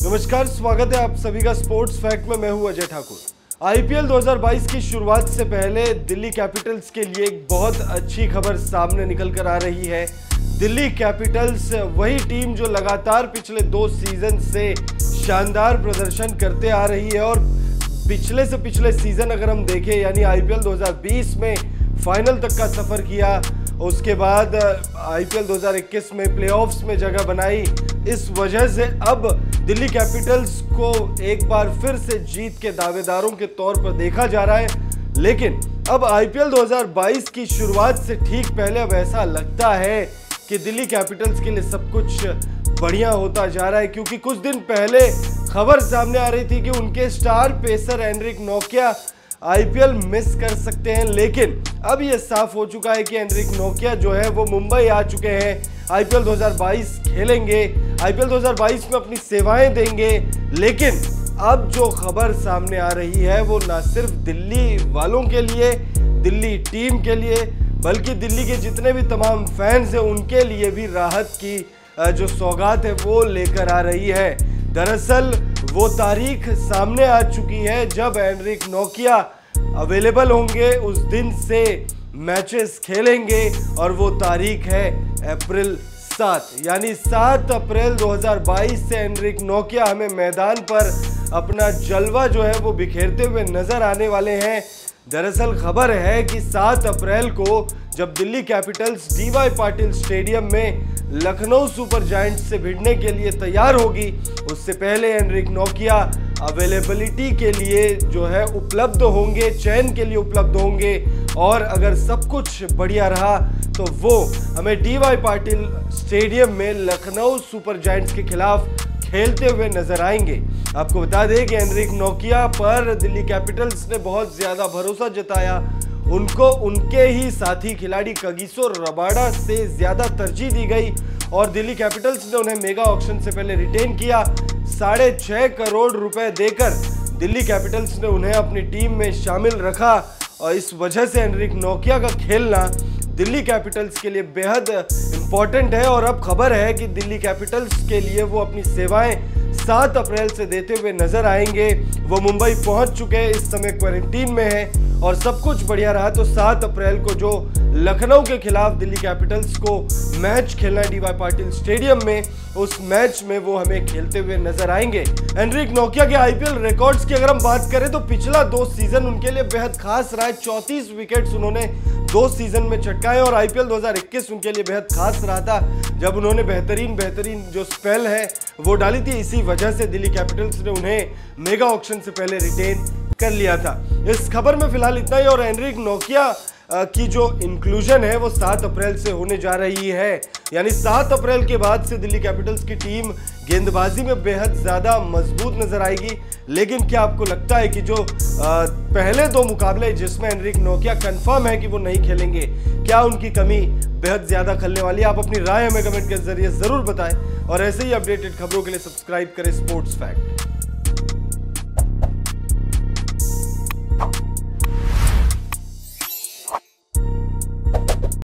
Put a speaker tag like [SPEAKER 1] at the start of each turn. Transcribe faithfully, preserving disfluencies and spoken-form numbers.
[SPEAKER 1] नमस्कार, स्वागत है आप सभी का स्पोर्ट्स फैक्ट में। मैं हूं अजय ठाकुर। आईपीएल दो हज़ार बाईस की शुरुआत से पहले दिल्ली कैपिटल्स के लिए एक बहुत अच्छी खबर सामने निकल कर आ रही है। दिल्ली कैपिटल्स वही टीम जो लगातार पिछले दो सीजन से शानदार प्रदर्शन करते आ रही है और पिछले से पिछले सीजन अगर हम देखें यानी आईपीएल दो हज़ार बीस में फाइनल तक का सफर किया, उसके बाद आईपीएल दो हज़ार इक्कीस में प्लेऑफ्स में जगह बनाई। इस वजह से अब दिल्ली कैपिटल्स को एक बार फिर से जीत के दावेदारों के तौर पर देखा जा रहा है। लेकिन अब आईपीएल दो हज़ार बाईस की शुरुआत से ठीक पहले अब ऐसा लगता है कि दिल्ली कैपिटल्स के लिए सब कुछ बढ़िया होता जा रहा है, क्योंकि कुछ दिन पहले खबर सामने आ रही थी कि उनके स्टार पेसर एनरिक नोकिया आईपीएल मिस कर सकते हैं। लेकिन अब यह साफ हो चुका है कि एनरिक नोकिया जो है वो मुंबई आ चुके हैं, आईपीएल दो हज़ार बाईस खेलेंगे, आईपीएल दो हज़ार बाईस में अपनी सेवाएं देंगे। लेकिन अब जो खबर सामने आ रही है वो ना सिर्फ दिल्ली वालों के लिए, दिल्ली टीम के लिए, बल्कि दिल्ली के जितने भी तमाम फैंस हैं उनके लिए भी राहत की जो सौगात है वो लेकर आ रही है। दरअसल वो तारीख सामने आ चुकी है जब एनरिक नोकिया अवेलेबल होंगे, उस दिन से मैचेस खेलेंगे और वो तारीख है अप्रैल सात, यानी सात अप्रैल दो हज़ार बाईस से एनरिक नोकिया हमें मैदान पर अपना जलवा जो है वो बिखेरते हुए नजर आने वाले हैं। दरअसल खबर है कि सात अप्रैल को जब Delhi capitals DY Patil stadium में लखनऊ सुपर जायंट्स से भिड़ने के लिए तैयार होगी, उससे पहले एनरिक नोकिया अवेलेबिलिटी के लिए जो है उपलब्ध होंगे, चयन के लिए उपलब्ध होंगे। और अगर सब कुछ बढ़िया रहा तो वो हमें डीवाई पाटिल स्टेडियम में लखनऊ सुपर जायंट्स के खिलाफ खेलते हुए नजर आएंगे। आपको बता दें कि एनरिक नोकिया पर दिल्ली कैपिटल्स ने बहुत ज्यादा भरोसा जताया, उनको उनके ही साथी खिलाड़ी कगिसो रबाडा से ज्यादा तरजीह दी गई और दिल्ली कैपिटल्स ने उन्हें मेगा ऑक्शन से पहले रिटेन किया। साढ़े छह करोड़ रुपए देकर दिल्ली कैपिटल्स ने उन्हें अपनी टीम में शामिल रखा और इस वजह से एनरिक नोकिया का खेलना दिल्ली कैपिटल्स के लिए बेहद इंपॉर्टेंट है। और अब खबर है कि दिल्ली कैपिटल्स के लिए वो अपनी सेवाएं सात अप्रैल से देते हुए नजर आएंगे। वो मुंबई पहुंच चुके हैं, इस समय क्वारंटीन में है और सब कुछ बढ़िया रहा तो सात अप्रैल को जो लखनऊ के खिलाफ दिल्ली कैपिटल्स को मैच खेलना है डीवाई पाटिल स्टेडियम में, उस मैच में वो हमें खेलते हुए नजर आएंगे। एनरिक नोकिया के आईपीएल रिकॉर्ड्स की अगर हम बात करें तो पिछला दो सीजन उनके लिए बेहद खास रहा है। चौंतीस विकेट्स उन्होंने दो सीजन में चटकाए और आईपीएल दो हज़ार इक्कीस उनके लिए बेहद खास रहा था जब उन्होंने बेहतरीन बेहतरीन जो स्पेल है वो डाली थी। इसी वजह से दिल्ली कैपिटल्स ने उन्हें मेगा ऑक्शन से पहले रिटेन कर लिया था। इस खबर में फिलहाल इतना ही और एनरिक नोकिया की जो इंक्लूजन है वो सात अप्रैल से होने जा रही है, यानी सात अप्रैल के बाद से दिल्ली कैपिटल्स की टीम गेंदबाजी में बेहद ज्यादा मजबूत नजर आएगी। लेकिन क्या आपको लगता है कि जो आ, पहले दो मुकाबले जिसमें एनरिक नोकिया कंफर्म है कि वो नहीं खेलेंगे, क्या उनकी कमी बेहद ज्यादा खलने वाली है? आप अपनी राय हमें कमेंट के जरिए जरूर बताएं और ऐसे ही अपडेटेड खबरों के लिए सब्सक्राइब करें स्पोर्ट्स फैक्ट।